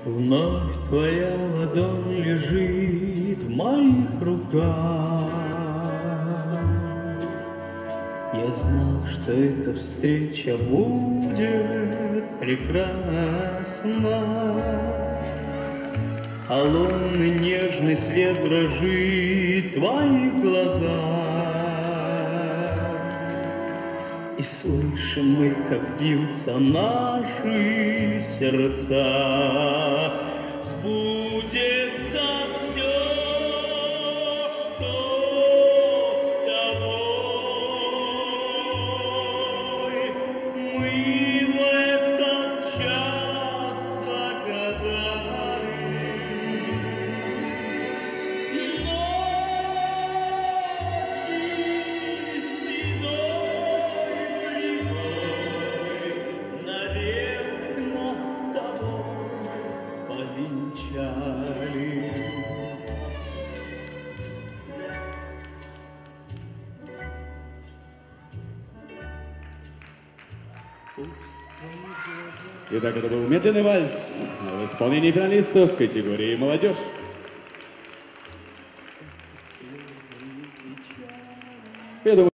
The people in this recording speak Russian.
Вновь твоя ладонь лежит в моих руках. Я знал, что эта встреча будет прекрасна. А лунный нежный свет дрожит в твоих глазах. И слышим мы, как бьются наши сердца. Сбудется все, что с тобой. Мы в этот час загадали. Ночи седой прибой навек нас с тобой повенчали. Итак, это был медленный вальс в исполнении финалистов в категории «Молодежь». Я думаю,